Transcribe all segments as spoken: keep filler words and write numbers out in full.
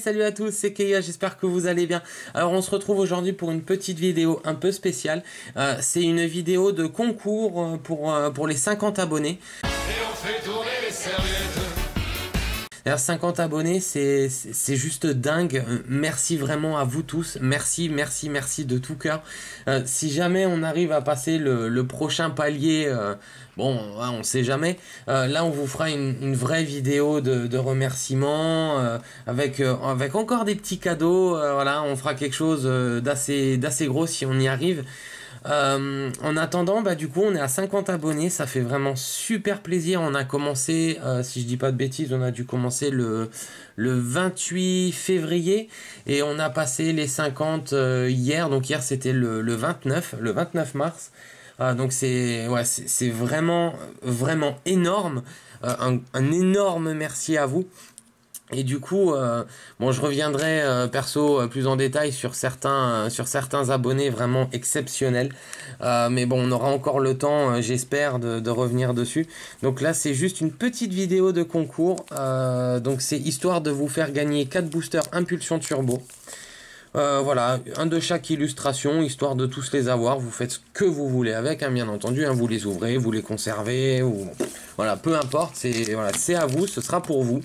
salut à tous, c'est Keia, j'espère que vous allez bien. Alors on se retrouve aujourd'hui pour une petite vidéo un peu spéciale. Euh, c'est une vidéo de concours pour, euh, pour les cinquante abonnés. Et on fait tourner les serviettes. Alors cinquante abonnés, c'est c'est juste dingue. Merci vraiment à vous tous. Merci, merci, merci de tout cœur. Euh, si jamais on arrive à passer le, le prochain palier, euh, bon, on sait jamais. Euh, là, on vous fera une, une vraie vidéo de, de remerciements euh, avec euh, avec encore des petits cadeaux. Euh, voilà, on fera quelque chose d'assez d'assez gros si on y arrive. Euh, en attendant, bah du coup on est à cinquante abonnés, ça fait vraiment super plaisir. On a commencé, euh, si je dis pas de bêtises, on a dû commencer le, le vingt-huit février et on a passé les cinquante euh, hier, donc hier c'était le, le vingt-neuf, le vingt-neuf mars. Euh, donc c'est ouais, c'est vraiment, vraiment énorme. Euh, un, un énorme merci à vous. Et du coup, euh, bon, je reviendrai euh, perso euh, plus en détail sur certains, euh, sur certains abonnés vraiment exceptionnels. Euh, mais bon, on aura encore le temps, euh, j'espère, de, de revenir dessus. Donc là, c'est juste une petite vidéo de concours. Euh, donc c'est histoire de vous faire gagner quatre boosters Impulsion Turbo. Euh, voilà, un de chaque illustration, histoire de tous les avoir. Vous faites ce que vous voulez avec, hein, bien entendu. Hein, vous les ouvrez, vous les conservez, ou voilà, peu importe. C'est voilà, c'est à vous, ce sera pour vous.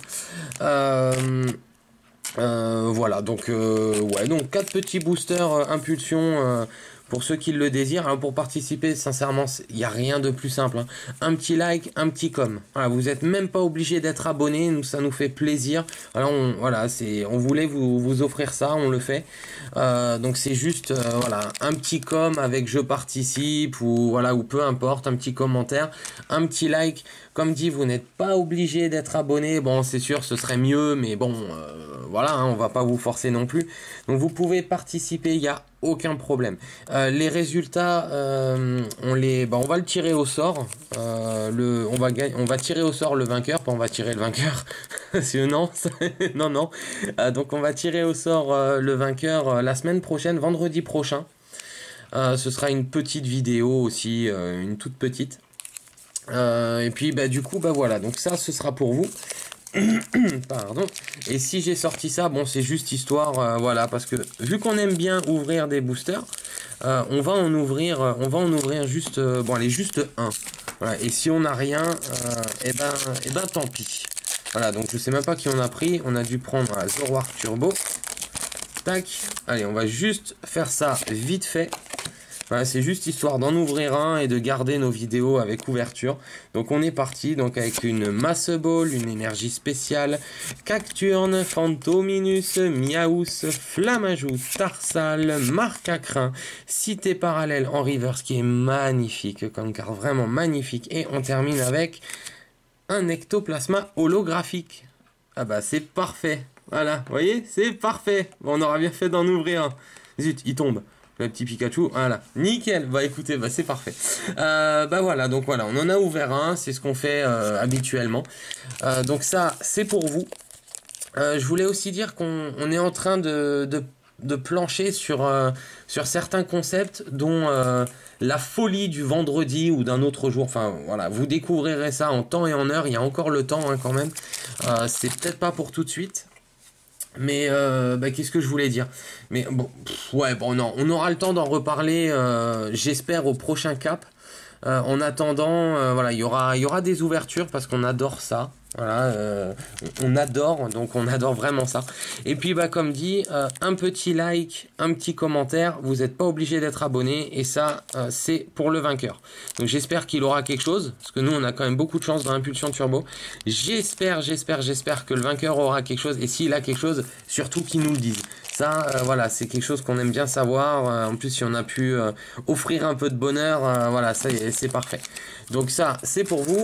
Euh, euh, voilà, donc euh, ouais, donc quatre petits boosters euh, Impulsion. Euh, Pour ceux qui le désirent, alors pour participer, sincèrement, il n'y a rien de plus simple. Hein. Un petit like, un petit com. Voilà, vous n'êtes même pas obligé d'être abonné, nous, ça nous fait plaisir. Alors, on, voilà, c'est, on voulait vous, vous offrir ça, on le fait. Euh, donc c'est juste, euh, voilà, un petit com avec je participe ou voilà, ou peu importe, un petit commentaire, un petit like. Comme dit, vous n'êtes pas obligé d'être abonné. Bon, c'est sûr, ce serait mieux, mais bon, euh, voilà, hein, on va pas vous forcer non plus. Donc vous pouvez participer, il y a aucun problème. Euh, les résultats, euh, on les, bah, on va le tirer au sort. Euh, le, on va on va tirer au sort le vainqueur, pas on va tirer le vainqueur. C'est non, non, non. Euh, donc on va tirer au sort euh, le vainqueur euh, la semaine prochaine, vendredi prochain. Euh, ce sera une petite vidéo aussi, euh, une toute petite. Euh, et puis bah du coup bah voilà, donc ça ce sera pour vous. Pardon. Et si j'ai sorti ça, bon c'est juste histoire, euh, voilà, parce que vu qu'on aime bien ouvrir des boosters, euh, on va en ouvrir, euh, on va en ouvrir juste, euh, bon allez juste un. Voilà. Et si on n'a rien, euh, et ben, et ben tant pis. Voilà, donc je sais même pas qui on a pris, on a dû prendre un Zoroark Turbo. Tac. Allez, on va juste faire ça vite fait. Voilà, c'est juste histoire d'en ouvrir un et de garder nos vidéos avec ouverture. Donc on est parti donc avec une Masse Ball, une énergie spéciale, Cacturne, Fantominus, Miaus, Flamajou, Tarsal, Marcacrin, Cité Parallèle en reverse qui est magnifique comme carte, vraiment magnifique. Et on termine avec un Ectoplasma holographique. Ah bah c'est parfait. Voilà, vous voyez, c'est parfait. Bon, on aura bien fait d'en ouvrir un. Zut, il tombe. Le petit Pikachu, voilà, nickel. Bah écoutez, bah c'est parfait. Euh, bah voilà, donc voilà, on en a ouvert un, c'est ce qu'on fait euh, habituellement. Euh, donc ça, c'est pour vous. Euh, je voulais aussi dire qu'on on est en train de, de, de plancher sur, euh, sur certains concepts, dont euh, la folie du vendredi ou d'un autre jour. Enfin voilà, vous découvrirez ça en temps et en heure. Il y a encore le temps hein, quand même. Euh, c'est peut-être pas pour tout de suite. Mais euh, bah, qu'est-ce que je voulais dire? Mais bon, pff, ouais, bon, non, on aura le temps d'en reparler, euh, j'espère, au prochain cap. Euh, en attendant, euh, voilà, il y aura, il y aura des ouvertures parce qu'on adore ça. Voilà, euh, on adore, donc on adore vraiment ça. Et puis, bah, comme dit, euh, un petit like, un petit commentaire. Vous n'êtes pas obligé d'être abonné. Et ça, euh, c'est pour le vainqueur. Donc, j'espère qu'il aura quelque chose. Parce que nous, on a quand même beaucoup de chance dans Impulsion Turbo. J'espère, j'espère, j'espère que le vainqueur aura quelque chose. Et s'il a quelque chose, surtout qu'il nous le dise. Ça, euh, voilà, c'est quelque chose qu'on aime bien savoir. Euh, en plus, si on a pu euh, offrir un peu de bonheur, euh, voilà, ça c'est parfait. Donc ça, c'est pour vous.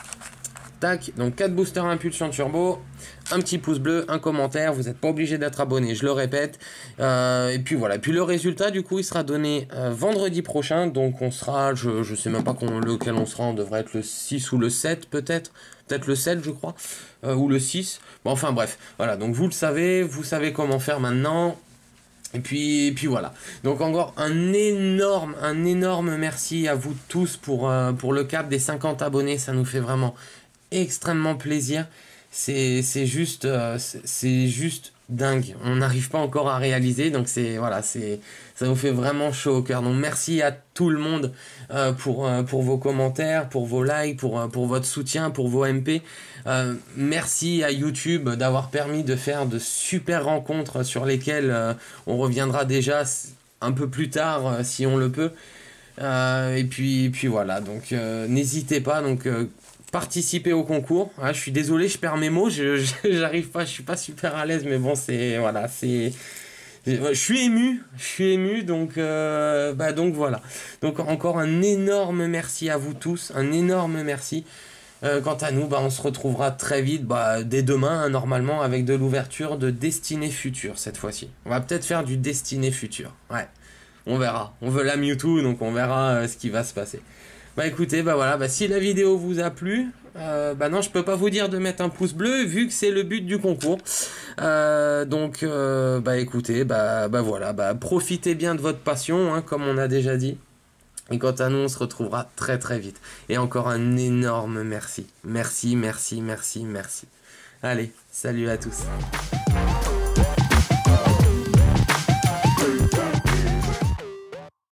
Tac, donc quatre boosters Impulsion Turbo, un petit pouce bleu, un commentaire, vous n'êtes pas obligé d'être abonné, je le répète. Euh, et puis voilà, puis le résultat du coup il sera donné euh, vendredi prochain, donc on sera, je ne sais même pas qu'on, lequel on sera, on devrait être le six ou le sept peut-être, peut-être le sept je crois, euh, ou le six, bon enfin bref, voilà, donc vous le savez, vous savez comment faire maintenant. Et puis, et puis voilà. Donc encore un énorme, un énorme merci à vous tous pour, euh, pour le cap des cinquante abonnés. Ça nous fait vraiment extrêmement plaisir. C'est juste, euh, c'est juste dingue. On n'arrive pas encore à réaliser, donc c'est voilà, c'est ça nous fait vraiment chaud au cœur. Donc merci à tout le monde euh, pour euh, pour vos commentaires, pour vos likes, pour euh, pour votre soutien, pour vos M P. Euh, merci à YouTube d'avoir permis de faire de super rencontres sur lesquelles euh, on reviendra déjà un peu plus tard euh, si on le peut. Euh, et puis, puis voilà, donc euh, n'hésitez pas, donc euh, participez au concours. Ah, je suis désolé, je perds mes mots, je, je, j'arrive pas, je suis pas super à l'aise, mais bon, c'est voilà, c'est, je suis ému, je suis ému, donc euh, bah donc voilà. Donc encore un énorme merci à vous tous, un énorme merci. Euh, quant à nous, bah, on se retrouvera très vite, bah, dès demain, hein, normalement, avec de l'ouverture de Destinée Future cette fois-ci. On va peut-être faire du Destinée Future, ouais. On verra. On veut la Mewtwo, donc on verra euh, ce qui va se passer. Bah écoutez, bah voilà, bah si la vidéo vous a plu, euh, bah non, je peux pas vous dire de mettre un pouce bleu vu que c'est le but du concours. Euh, donc, euh, bah écoutez, bah, bah voilà, bah profitez bien de votre passion, hein, comme on a déjà dit. Et quant à nous, on se retrouvera très très vite. Et encore un énorme merci. Merci, merci, merci, merci. Allez, salut à tous.